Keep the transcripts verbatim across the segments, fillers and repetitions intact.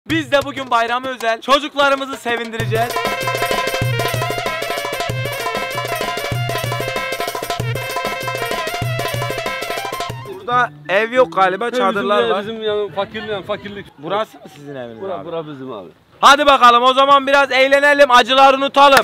Biz de bugün bayrama özel çocuklarımızı sevindireceğiz. Burada ev yok galiba, çadırlar var. Bizim yani fakirlik, fakirlik. Burası mı sizin eviniz Bura, abi? bura bizim abi. Hadi bakalım o zaman biraz eğlenelim, acıları unutalım.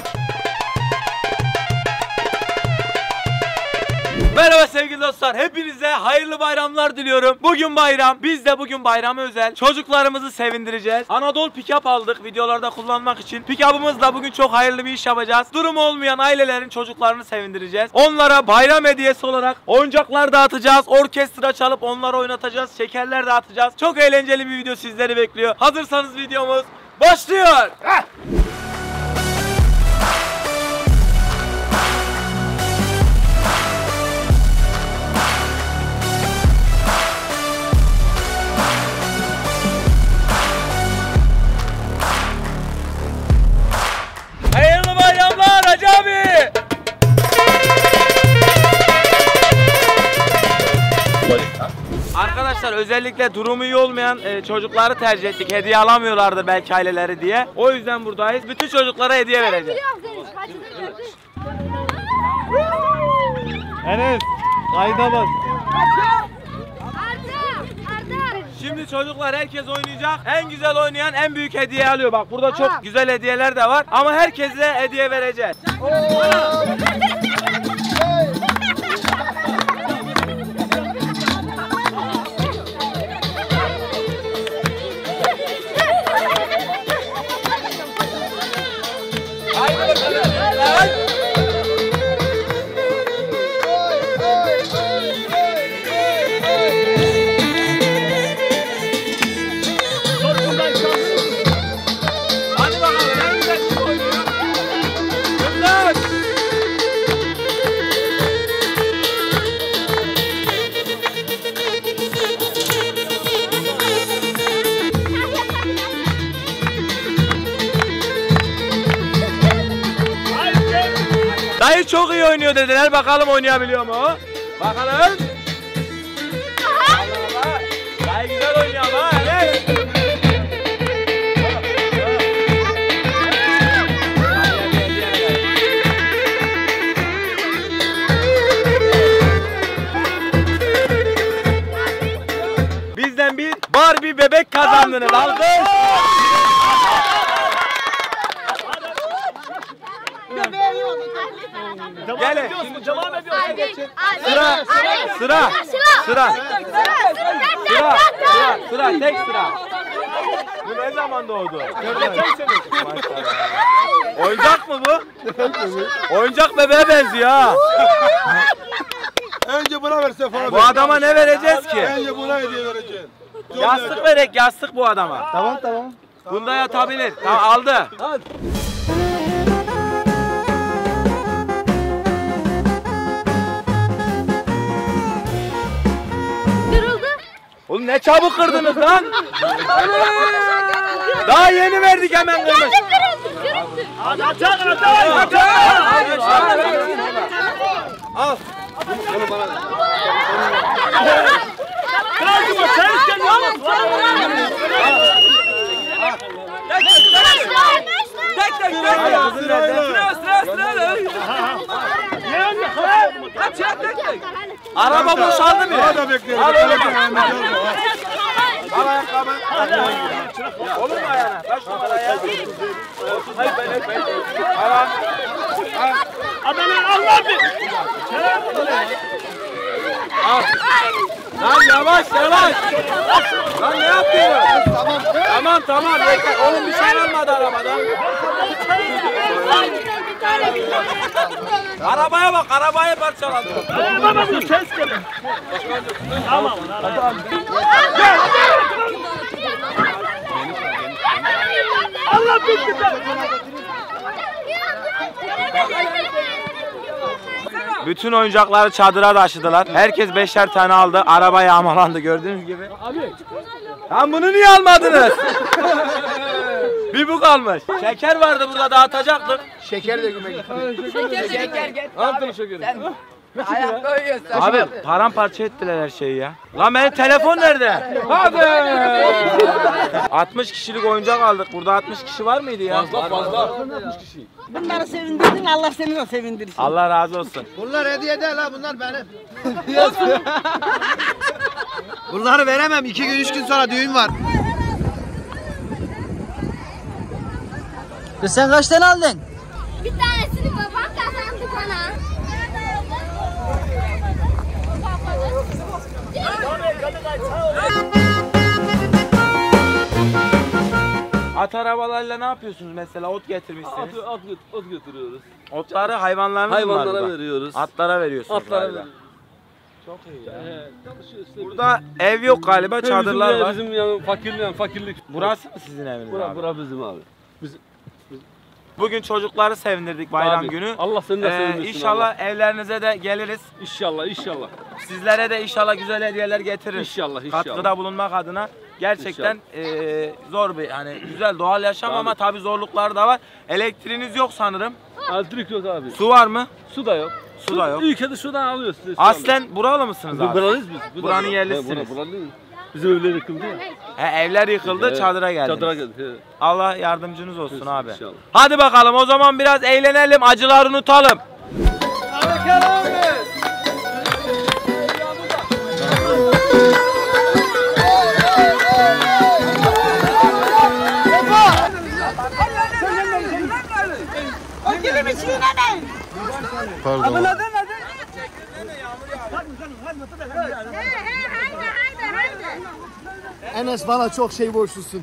Merhaba sevgili dostlar, hepinize hayırlı bayramlar diliyorum. Bugün bayram, biz de bugün bayrama özel çocuklarımızı sevindireceğiz. Anadolu pick-up aldık videolarda kullanmak için. Pick-up'ımızla bugün çok hayırlı bir iş yapacağız. Durumu olmayan ailelerin çocuklarını sevindireceğiz. Onlara bayram hediyesi olarak oyuncaklar dağıtacağız, orkestra çalıp onları oynatacağız, şekerler dağıtacağız. Çok eğlenceli bir video sizleri bekliyor. Hazırsanız videomuz başlıyor. Heh. Hayırlı bayramlar Hacı abi. Arkadaşlar özellikle durumu iyi olmayan e, çocukları tercih ettik. Hediye alamıyorlardır belki aileleri diye. O yüzden buradayız. Bütün çocuklara hediye vereceğiz. Enes, kayda bas. Şimdi çocuklar herkes oynayacak. En güzel oynayan en büyük hediye alıyor. Bak burada çok güzel hediyeler de var. Ama herkese hediye vereceğiz. Haydi bakalım. Dayı çok iyi oynuyor dediler. Bakalım oynayabiliyor mu? Bakalım. Dayı güzel oynuyor ama. Evet. Bizden bir Barbie bebek kazandınız. Alkış. Gelin. Şimdi devam ediyoruz. Sıra, sıra, sıra, sıra, sıra, sıra, tek sıra. Bu ne zaman doğdu? Oyuncak mı bu? Oyuncak bebeğe benziyor ha. Önce buna ver Sefa. Bu adama ne vereceğiz ki? Önce buna hediye vereceğiz. Yastık verek, yastık bu adama. Tamam tamam. Bunda yatabilir. Tamam aldı. Hadi. Oğlum ne çabuk kırdınız lan? Daha yeni verdik hemen kırmış. Al. Bunu bana ver. Tek tek tek. Sıra sıra sıra. Araba boşaldı mı? Daha da bekliyoruz. Al Al ayakkabı. Olur mu ayağına? Kaç numara ya? Hayır ben ben. Al. Adamı Allah bir. Al. Lan yavaş yavaş. Lan ne yapıyorsun? Tamam. Tamam tamam. Oğlum bir şey almadı arabadan. Arabaya bak, arabaya parçaladı. Baba bu ses geliyor. Tamam. Gel. Allah bitti. Bütün oyuncakları çadıra taşıdılar. Herkes beşer tane aldı. Araba yağmalandı gördüğünüz gibi. Abi. Lan bunu niye almadınız? Bir bu kalmış. Şeker vardı burada dağıtacaktık. Şeker de güme gitti. Şeker şeker. Ne yaptın şekeri? Ayak koyuyorsun. Abi paramparça ettiler her şeyi ya. Lan benim telefon nerede? Abi. altmış kişilik oyuncak aldık. Burada altmış kişi var mıydı ya? Fazla fazla. Bunları sevindirdin, Allah seni de sevindirsin. Allah razı olsun. Bunlar hediye değil ha, bunlar benim. Bunları veremem. iki gün üç gün sonra düğün var. Kız sen kaç tane aldın? Bir tanesini babam kazandı bana. At arabalarıyla ne yapıyorsunuz mesela? Ot getirmişsiniz. At, at, ot götürüyoruz. Otları hayvanlarınız mı var Hayvanlara burada? veriyoruz. Atlara veriyorsunuz Atlara galiba. veriyoruz. Çok iyi ya. He, çalışıyoruz işte. Burada ev yok galiba, Bizim- çadırlar bizim, var. Bizim yani fakirlik, yani fakirlik. Burası mı sizin eviniz Bura, abi? bura bizim abi. Bugün çocukları sevindirdik bayram Abi, günü. Allah seni de Ee, sevindirsin. İnşallah evlerinize de geliriz. İnşallah, inşallah. Sizlere de inşallah güzel hediyeler getiririz. İnşallah, inşallah. Katkıda bulunmak adına gerçekten eee, zor bir hani güzel doğal yaşam Tabii. ama tabii zorlukları da var. Elektriğiniz yok sanırım. Elektrik yok abi. Su var mı? Su da yok. Su da yok. Ülkede şuradan alıyoruz. Su Aslen buralı mısınız alıyoruz. abi? Buralıyız biz. Buranın Buralı. yerlisiniz. He, bura- buralıyız. Bizim evler yıkıldı ya. He, evler yıkıldı, He, çadıra geldiniz. Çadıra geldik. he. Allah yardımcınız olsun İnşallah. abi. Hadi bakalım o zaman biraz eğlenelim, acıları unutalım. Pardon. Enes bana çok şey borçlusun.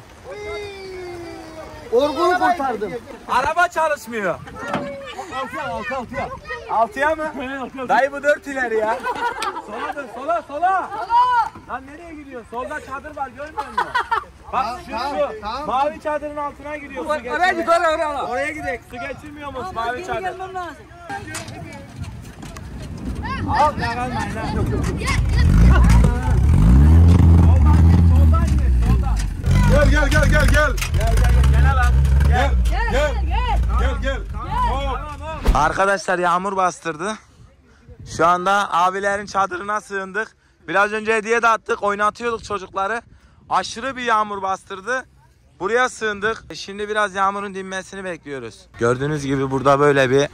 Orgunu kurtardım. Araba çalışmıyor. Altıya mı? Dayı bu dört ileri ya. Sola dön, sola, sola. Lan nereye gidiyorsun? Solda çadır var, görmüyor musun? Bak şu, şu. tamam. Mavi çadırın altına gidiyor su geçirmiyor. Oraya git, oraya, oraya. Oraya gidelim. Su geçirmiyor mu mavi çadır? Al, kalmayın ha. Gel gel gel gel gel. Gel, gel, gel, gel lan. Gel. Gel. Gel gel. Arkadaşlar yağmur bastırdı. Şu anda abilerin çadırına sığındık. Biraz önce hediye de attık, oynatıyorduk çocukları. Aşırı bir yağmur bastırdı. Buraya sığındık. Şimdi biraz yağmurun dinmesini bekliyoruz. Gördüğünüz gibi burada böyle bir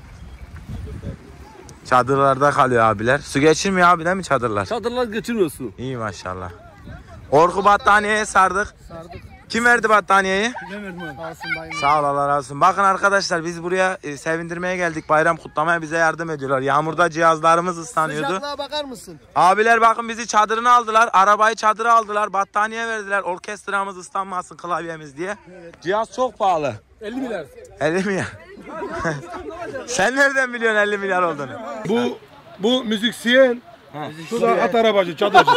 çadırlarda kalıyor abiler. Su geçirmiyor abi değil mi çadırlar? Çadırlar geçirmiyor su. İyi maşallah. Orku battaniyeye sardık. Sardık. Kim verdi battaniyeyi? Sağ ol, Allah razı olsun. Bakın arkadaşlar biz buraya e, sevindirmeye geldik. Bayram kutlamaya bize yardım ediyorlar. Yağmurda cihazlarımız ıslanıyordu. Sıcaklığa bakar mısın? Abiler bakın bizi çadırına aldılar. Arabayı çadıra aldılar. Battaniye verdiler. Orkestramız ıslanmasın, klavyemiz diye. Cihaz çok pahalı. elli milyar. elli milyar. Sen nereden biliyorsun elli milyar olduğunu? Bu bu müzisyen. Şu da at arabacı, çadırcı.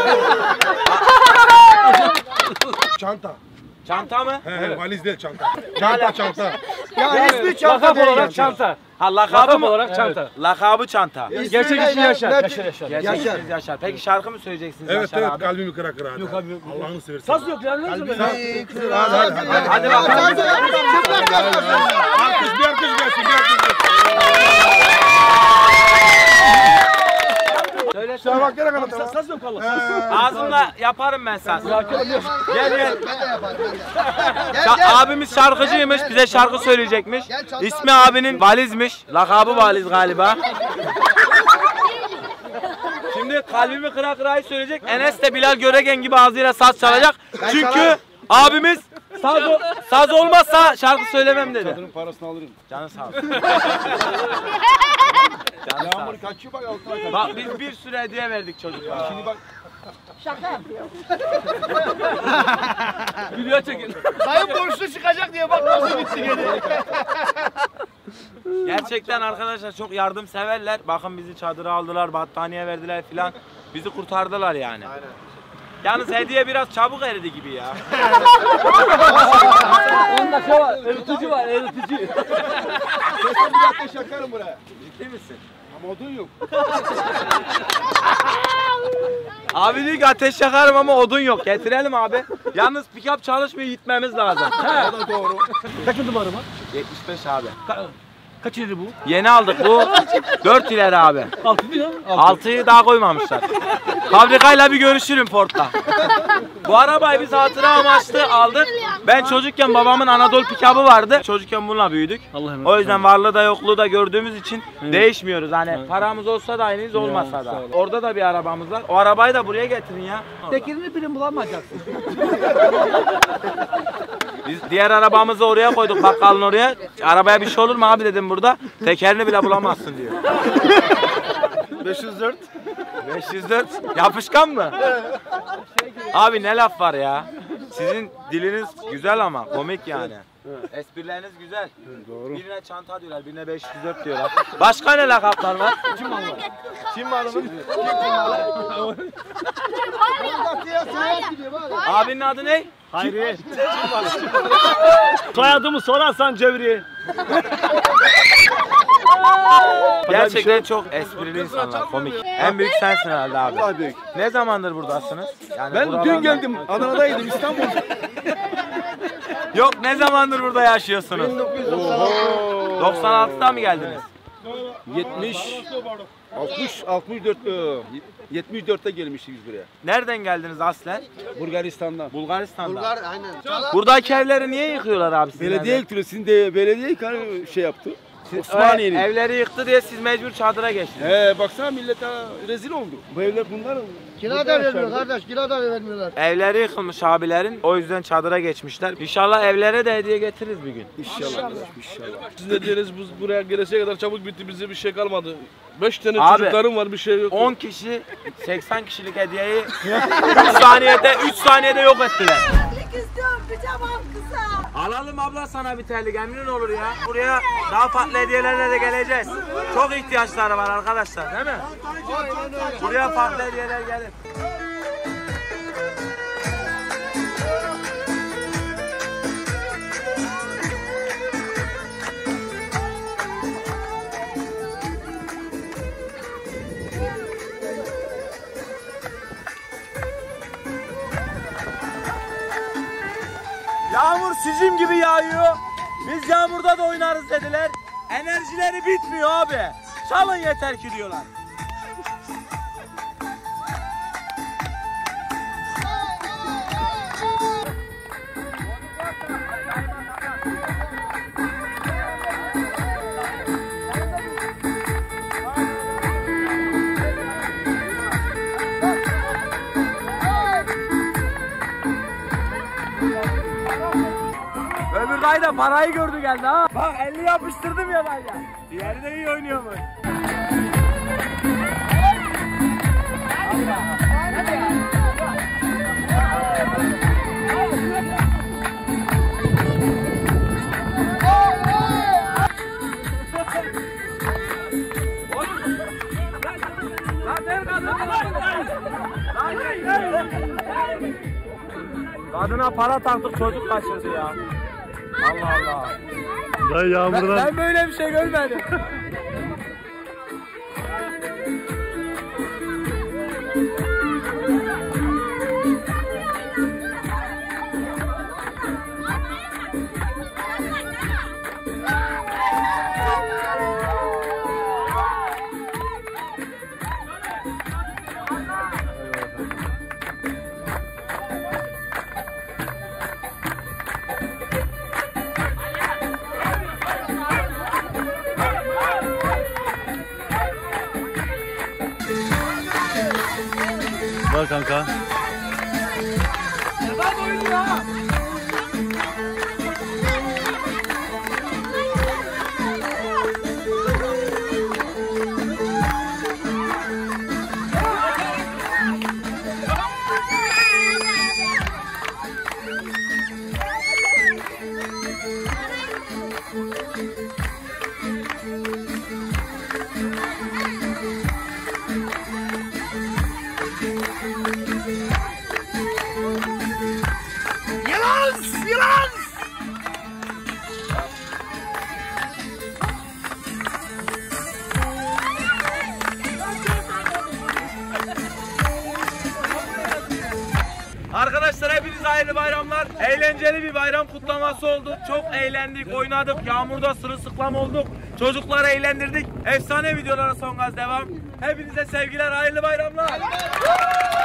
Çanta. Çanta mı? He he, valiz değil çanta. Çanta çanta. Ya ismi çanta Lakap değil. olarak çanta. Ha lakabı Lakap mı? olarak çanta. Lakabı çanta. Gerçek ismi Yaşar. Yaşar Yaşar. Gerçek ismi Yaşar. Peki şarkı mı söyleyeceksiniz Evet Yaşar evet, abi? kalbimi kıra kıra. Yok abi yok. Allah'ını seversen. Saz yok yani. Kalbimi kıra. Hadi hadi hadi. Hadi bakalım. Alkış bir alkış gelsin, bir alkış gelsin. Söyle Sana bak gene kadar tamam. Saz yok Allah. Ağzımla yaparım ben sen. Gel gel. Ben de yaparım. Şa- abimiz şarkıcıymış, bize şarkı söyleyecekmiş. İsmi abinin Valiz'miş, lakabı Valiz galiba. Şimdi kalbimi kıra kırayı söyleyecek. Enes de Bilal Göregen gibi ağzıyla saz çalacak. Çünkü abimiz saz, saz olmazsa şarkı söylemem dedi. Çadırın parasını alırım. Canı sağ olsun. Canı sağ olsun. Kaçıyor bak altına kaçıyor. Bak biz bir sürü hediye verdik çocuklara. Şimdi bak. Video çekin. Dayım borçlu çıkacak diye bak nasıl bitti gene. Gerçekten arkadaşlar çok yardımseverler. Bakın bizi çadıra aldılar, battaniye verdiler filan. Bizi kurtardılar yani. Aynen. Yalnız hediye biraz çabuk eridi gibi ya. Onda şey var. Eritici var. Eritici. Sesle bir ateş yakarım buraya. Ciddi misin? Ama odun yok. Abi diyor ki ateş yakarım ama odun yok. Getirelim abi. Yalnız pick-up çalışmıyor, gitmemiz lazım. O da doğru. Kaçıncı numaram var? yetmiş beş abi. Kaç lira bu? Yeni aldık bu. dört ileri abi. Altı lira. altıyı daha koymamışlar. Fabrikayla bir görüşürüm Ford'da. Bu arabayı biz hatıra amaçlı aldık. Ben çocukken babamın Anadolu pikabı vardı. Çocukken bununla büyüdük. Allah'ım. O yüzden varlığı da yokluğu da gördüğümüz için değişmiyoruz. Hani paramız olsa da aynıyız, olmasa da. Orada da bir arabamız var. O arabayı da buraya getirin ya. Tekerini bile bulamayacaksın. Biz diğer arabamızı oraya koyduk, bakkalın oraya. Arabaya bir şey olur mu abi dedim burada. Tekerini bile bulamazsın diyor. beş yüz dört. beş yüz dört yapışkan mı? Abi ne laf var ya. Sizin diliniz güzel ama komik yani. Esprileriniz güzel. Doğru. Birine çanta diyorlar, birine beş yüz dört diyorlar. Başka ne lakaplar var? Çin malı. Çin malı mı? Abinin adı ne? Hayri. Soyadımı sorarsan Cevri. Gerçekten çok esprili insanlar, komik. En büyük sensin herhalde abi. Daha büyük. Ne zamandır buradasınız? Yani Ben buralarda- dün geldim. Adana'daydım, İstanbul'da. Yok, ne zamandır burada yaşıyorsunuz? bin dokuz yüz doksan altı. doksan altıda mı geldiniz? yetmiş, altmış, altmış dört, yetmiş dörtte gelmişiz buraya. Nereden geldiniz aslen? Bulgaristan'dan. Bulgaristan'da. aynen. Buradaki evleri niye yıkıyorlar abi sizin Belediye evleri? yıktı. Sizin de belediye yıkanı şey yaptı. Siz- Osmaniye'nin. Ev- Evleri yıktı diye siz mecbur çadıra geçtiniz. He baksana millet ha, rezil oldu. Bu evler bunlar. Kira da vermiyor kardeş, kira da vermiyorlar. Evleri yıkılmış abilerin, o yüzden çadıra geçmişler. İnşallah evlere de hediye getiririz bir gün. İnşallah. İnşallah. Siz ne diyorsunuz, biz buraya geleseye kadar çabuk bitti, bize bir şey kalmadı. beş tane Abi, çocuklarım var, bir şey yok. on kişi seksen kişilik hediyeyi üç saniyede üç saniyede yok ettiler. Terlik istiyorum, pijamam kısa. Alalım abla sana bir terlik, emrin olur ya. Buraya daha farklı hediyelerle de geleceğiz. Çok ihtiyaçları var arkadaşlar, değil mi? Buraya farklı hediyeler gelir. Yağmur sicim gibi yağıyor. Biz yağmurda da oynarız dediler. Enerjileri bitmiyor abi. Çalın yeter ki diyorlar. Öbür dayı da parayı gördü geldi ha. Bak elli yapıştırdım ya dayıya. Diğeri de iyi oynuyormuş. Kadına para taktık, çocuk kaçırdı ya. Allah Allah. Ya yağmurdan. Ben, ben böyle bir şey görmedim. Var kanka. Arkadaşlar hepinize hayırlı bayramlar. Eğlenceli bir bayram kutlaması oldu. Çok eğlendik, oynadık. Yağmurda sırılsıklam olduk. Çocukları eğlendirdik. Efsane videolara son gaz devam. Hepinize sevgiler, hayırlı bayramlar.